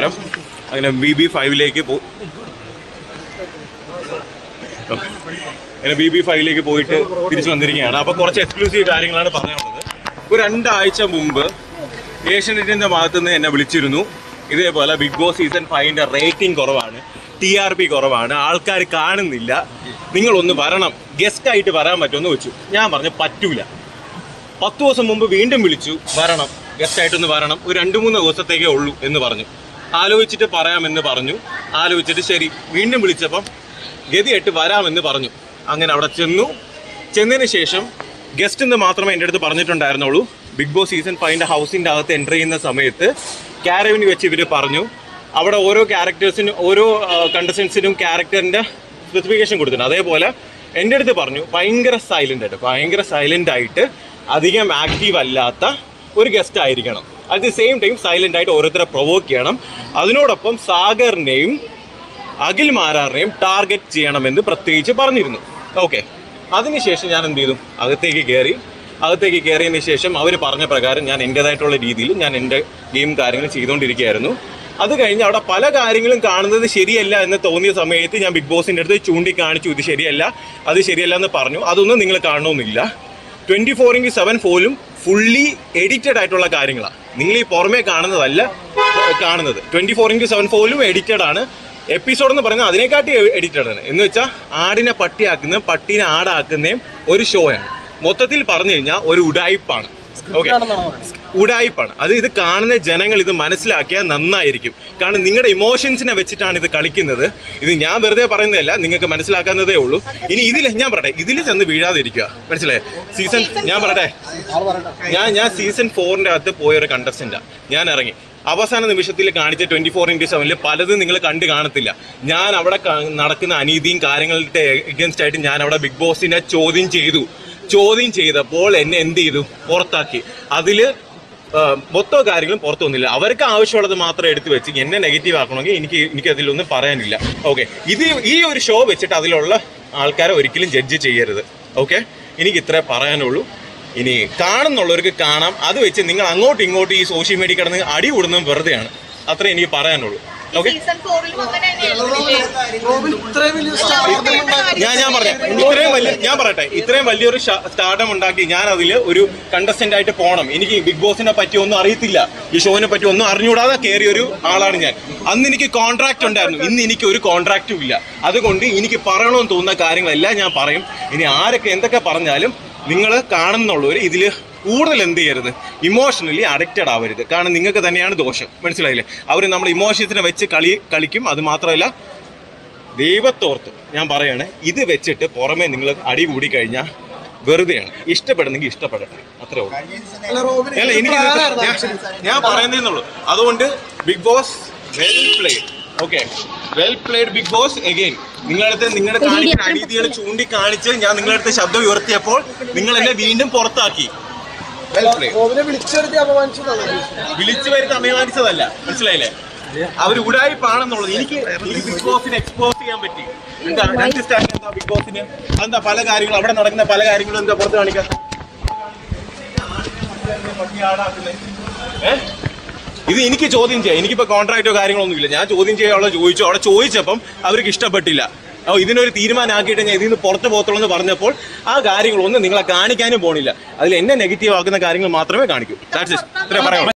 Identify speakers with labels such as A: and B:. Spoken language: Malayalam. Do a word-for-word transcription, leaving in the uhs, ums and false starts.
A: പറയാം. അങ്ങനെ ബി ബി ഫൈവിലേക്ക് പോ അങ്ങനെ ബി ബി ഫൈവിലേക്ക് പോയിട്ട് തിരിച്ചു വന്നിരിക്കുകയാണ്. അപ്പോൾ കുറച്ച് എക്സ്ക്ലൂസീവ് കാര്യങ്ങളാണ് പറയാനുള്ളത്. ഒരു രണ്ടാഴ്ച മുമ്പ് ഏഷ്യാനെറ്റിൻ്റെ ഭാഗത്തു നിന്ന് എന്നെ വിളിച്ചിരുന്നു. ഇതേപോലെ ബിഗ് ബോസ് സീസൺ ഫൈവിൻ്റെ റേറ്റിംഗ് കുറവാണ്, ടി ആർ പി കുറവാണ്, ആൾക്കാർ കാണുന്നില്ല, നിങ്ങളൊന്ന് വരണം, ഗസ്റ്റായിട്ട് വരാൻ പറ്റുമെന്ന് വെച്ചു. ഞാൻ പറഞ്ഞു പറ്റൂല. പത്ത് ദിവസം മുമ്പ് വീണ്ടും വിളിച്ചു, വരണം, ഗസ്റ്റായിട്ടൊന്ന് വരണം, ഒരു രണ്ട് മൂന്ന് ദിവസത്തേക്കേ ഉള്ളൂ എന്ന് പറഞ്ഞു. ആലോചിച്ചിട്ട് പറയാമെന്ന് പറഞ്ഞു. ആലോചിച്ചിട്ട് ശരി, വീണ്ടും വിളിച്ചപ്പം ഗതിയായിട്ട് വരാമെന്ന് പറഞ്ഞു. അങ്ങനെ അവിടെ ചെന്നു. ചെന്നതിന് ശേഷം ഗസ്റ്റ് എന്ന് മാത്രമേ എൻ്റെ അടുത്ത് പറഞ്ഞിട്ടുണ്ടായിരുന്നുള്ളൂ. ബിഗ് ബോസ് സീസൺ ഫൈവിൻ്റെ ഹൗസിൻ്റെ അകത്ത് എൻ്റർ ചെയ്യുന്ന സമയത്ത് ക്യാരവിന് വെച്ച് ഇവർ പറഞ്ഞു, അവിടെ ഓരോ ക്യാരക്ടേഴ്സിനും ഓരോ കണ്ടസ്റ്റൻസിനും ക്യാരക്ടറിൻ്റെ സ്പെസിഫിക്കേഷൻ കൊടുത്തിട്ടുണ്ട്. അതേപോലെ എൻ്റെ അടുത്ത് പറഞ്ഞു ഭയങ്കര സൈലൻ്റ് ആയിട്ട് ഭയങ്കര സൈലൻ്റ് ആയിട്ട് അധികം ആക്റ്റീവ് അല്ലാത്ത ഒരു ഗസ്റ്റ് ആയിരിക്കണം. At the same time silent ആയിട്ട് ഓരോരുത്തരെ പ്രൊവോക്ക് ചെയ്യണം. അതിനോടൊപ്പം സാഗറിനെയും അഖിൽ മാരാറിനെയും ടാർഗറ്റ് ചെയ്യണമെന്ന് പ്രത്യേകിച്ച് പറഞ്ഞിരുന്നു. ഓക്കെ, അതിനുശേഷം ഞാൻ എന്ത് ചെയ്തു, അകത്തേക്ക് കയറി. അകത്തേക്ക് കയറിയതിന് ശേഷം അവർ പറഞ്ഞ പ്രകാരം ഞാൻ എൻ്റേതായിട്ടുള്ള രീതിയിൽ ഞാൻ എൻ്റെ ഗെയിം കാര്യങ്ങൾ ചെയ്തുകൊണ്ടിരിക്കുകയായിരുന്നു. അത് കഴിഞ്ഞ് അവിടെ പല കാര്യങ്ങളും കാണുന്നത് ശരിയല്ല എന്ന് തോന്നിയ സമയത്ത് ഞാൻ ബിഗ് ബോസിൻ്റെ അടുത്ത് ചൂണ്ടിക്കാണിച്ചു, ഇത് ശരിയല്ല, അത് ശരിയല്ല എന്ന് പറഞ്ഞു. അതൊന്നും നിങ്ങൾ കാണണമെന്നില്ല. ട്വൻറ്റി ഫോർ ഇൻറ്റു സെവൻ പോലും ഫുള്ളി എഡിറ്റഡ് ആയിട്ടുള്ള കാര്യങ്ങളാണ്. നിങ്ങൾ ഈ പുറമേ കാണുന്നതല്ല കാണുന്നത്. ട്വൻറ്റി ഫോർ ഇൻറ്റു സെവൻ പോലും എഡിറ്റഡ് ആണ്. എപ്പിസോഡ് എന്ന് പറയുന്നത് അതിനെക്കാട്ടി എഡിറ്റഡ് ആണ്. എന്ന് വെച്ചാൽ ആടിനെ പട്ടിയാക്കുന്നതും പട്ടീനെ ആടാക്കുന്നതും ഒരു ഷോ ആണ്. മൊത്തത്തിൽ പറഞ്ഞു കഴിഞ്ഞാൽ ഒരു ഉഡായിപ്പാണ്. ഓക്കെ, ഉഡായിപ്പാണ് അത്. ഇത് കാണുന്ന ജനങ്ങൾ ഇത് മനസ്സിലാക്കിയാൽ നന്നായിരിക്കും. കാരണം നിങ്ങളുടെ ഇമോഷൻസിനെ വെച്ചിട്ടാണ് ഇത് കളിക്കുന്നത്. ഇത് ഞാൻ വെറുതെ പറയുന്നതല്ല, നിങ്ങൾക്ക് മനസ്സിലാക്കാവുന്നതേ ഉള്ളൂ. ഇനി ഇതിൽ ഞാൻ പറയട്ടെ, ഇതിൽ ചെന്ന് വീഴാതിരിക്കുക. മനസ്സിലായേ? സീസൺ ഞാൻ പറയട്ടെ ഞാൻ ഞാൻ സീസൺ ഫോറിൻ്റെ അകത്ത് പോയൊരു കണ്ടസ്റ്റൻ്റാണ്. ഞാൻ ഇറങ്ങി അവസാന നിമിഷത്തിൽ കാണിച്ച ട്വൻറ്റി ഫോർ ഇൻറ്റു സെവനിൽ പലതും നിങ്ങൾ കണ്ടു കാണത്തില്ല. ഞാൻ അവിടെ നടക്കുന്ന അനീതിയും കാര്യങ്ങളുടെ എഗൻസ്റ്റ് ആയിട്ട് ഞാൻ അവിടെ ബിഗ് ബോസിനെ ചോദ്യം ചെയ്തു. ചോദ്യം ചെയ്തപ്പോൾ എന്നെ എന്ത് ചെയ്തു, പുറത്താക്കി. അതിൽ മൊത്തം കാര്യങ്ങളും പുറത്തു വന്നില്ല. അവർക്ക് ആവശ്യമുള്ളത് മാത്രം എടുത്തു വെച്ച് എന്നെ നെഗറ്റീവ് ആക്കണമെങ്കിൽ എനിക്ക് എനിക്ക് അതിലൊന്നും പറയാനില്ല. ഓക്കെ, ഇത് ഈ ഒരു ഷോ വെച്ചിട്ട് അതിലുള്ള ആൾക്കാരെ ഒരിക്കലും ജഡ്ജ് ചെയ്യരുത്. ഓക്കെ, എനിക്ക് ഇത്രേ പറയാനുള്ളൂ. ഇനി കാണുന്നുള്ളവർക്ക് കാണാം. അത് വെച്ച് നിങ്ങൾ അങ്ങോട്ടും ഇങ്ങോട്ടും ഈ സോഷ്യൽ മീഡിയ കിടന്ന് അടി കൂടുന്നതും വെറുതെയാണ്. അത്രേ എനിക്ക് പറയാനുള്ളൂ. ഓക്കെ, ഞാൻ ഞാൻ പറഞ്ഞ ഇത്രയും വലിയ ഞാൻ പറയട്ടെ ഇത്രയും വലിയൊരു സ്റ്റാർഡം ഉണ്ടാക്കി ഞാൻ അതിൽ ഒരു കണ്ടസ്റ്റന്റ് ആയിട്ട് പോകണം. എനിക്ക് ബിഗ് ബോസിനെ പറ്റി ഒന്നും അറിയത്തില്ല, ഈ ഷോനെ പറ്റി ഒന്നും അറിഞ്ഞുകൂടാതെ കയറിയ ഒരു ആളാണ് ഞാൻ. അന്ന് എനിക്ക് കോൺട്രാക്ട് ഉണ്ടായിരുന്നു, ഇന്ന് എനിക്ക് ഒരു കോൺട്രാക്റ്റും ഇല്ല. അതുകൊണ്ട് എനിക്ക് പറയണമെന്ന് തോന്നുന്ന കാര്യങ്ങളെല്ലാം ഞാൻ പറയും. ഇനി ആരൊക്കെ എന്തൊക്കെ പറഞ്ഞാലും നിങ്ങൾ കാണുന്നുള്ളവർ ഇതിൽ കൂടുതൽ എന്ത് ചെയ്യരുത്, ഇമോഷണലി അഡിക്റ്റഡ് ആവരുത്. കാരണം നിങ്ങൾക്ക് തന്നെയാണ് ദോഷം. മനസ്സിലായില്ലേ? അവർ നമ്മൾ ഇമോഷൻസിനെ വെച്ച് കളി കളിക്കും. അത് മാത്രമല്ല, ദൈവത്തോർത്ത് ഞാൻ പറയാണ്, ഇത് വെച്ചിട്ട് പുറമെ നിങ്ങൾ അടി കൂടി കഴിഞ്ഞാൽ വെറുതെയാണ്. ഇഷ്ടപ്പെടുന്നെങ്കിൽ ഇഷ്ടപ്പെടട്ടെ, അത്രേ ഉള്ളൂ. അല്ല, എനിക്ക് ഞാൻ പറയുന്നേന്നുള്ളൂ. അതുകൊണ്ട് Bigg Boss well played. Okay, well played Bigg Boss. Again നിങ്ങളടുത്ത് നിങ്ങളുടെ കാണിക്കുന്ന അനീതികൾ ചൂണ്ടിക്കാണിച്ച് ഞാൻ നിങ്ങളടുത്ത് ശബ്ദം ഉയർത്തിയപ്പോൾ നിങ്ങൾ എന്നെ വീണ്ടും പുറത്താക്കി. വിളിച്ചു വരുത്തി അഭിമാനിച്ചതല്ല, മനസ്സിലായില്ലേ? അവർ ഉടായിപ്പാണെന്നുള്ളത് എനിക്ക് ബിഗ് ബോസിനെ എക്സ്പോസ് ചെയ്യാൻ പറ്റി. എന്താ അണ്ടർസ്റ്റാൻഡിങ് എന്താ ബിഗ് ബോസിന്? എന്താ പല കാര്യങ്ങളും അവിടെ നടക്കുന്ന പല കാര്യങ്ങളും എന്താ പുറത്ത് കാണിക്കാത്ത? ഏഹ് ഇത് എനിക്ക് ചോദ്യം ചെയ്യാം. എനിക്കിപ്പോൾ കോൺട്രാക്റ്റോ കാര്യങ്ങളൊന്നും ഇല്ല. ഞാൻ ചോദ്യം ചെയ്യാനുള്ള ചോദിച്ചു. അവിടെ ചോദിച്ചപ്പം അവർക്ക് ഇഷ്ടപ്പെട്ടില്ല. ഓ, ഇതിനൊരു തീരുമാനമാക്കിയിട്ട് ഞാൻ ഇതിന് പുറത്ത് പോകത്തുള്ളൂ എന്ന് പറഞ്ഞപ്പോൾ ആ കാര്യങ്ങളൊന്നും നിങ്ങളെ കാണിക്കാനും പോണില്ല. അതിൽ എന്നെ നെഗറ്റീവ് ആക്കുന്ന കാര്യങ്ങൾ മാത്രമേ കാണിക്കൂ. That's it. ഇത്രേ പറയാം.